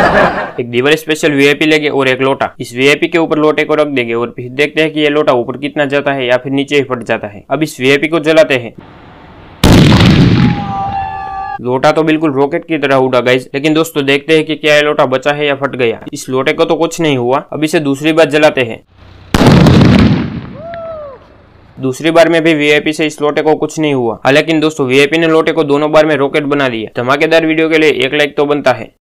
एक Diwali special VIP लेंगे और एक लोटा। इस वीआईपी के ऊपर लोटे को रख देंगे और फिर देखते हैं कि ये लोटा ऊपर कितना जाता है या फिर नीचे ही फट जाता है। अब इस वीआईपी को जलाते हैं। लोटा तो बिल्कुल रॉकेट की तरह उड़ा गाइस, लेकिन दोस्तों देखते हैं कि क्या ये लोटा बचा है या फट गया। इस लोटे को तो कुछ नहीं हुआ। अब इसे दूसरी बार जलाते हैं। दूसरी बार में भी वीआईपी से इस लोटे को कुछ नहीं हुआ। लेकिन दोस्तों वीआईपी ने लोटे को दोनों बार में रॉकेट बना दिया। धमाकेदार वीडियो के लिए एक लाइक तो बनता है।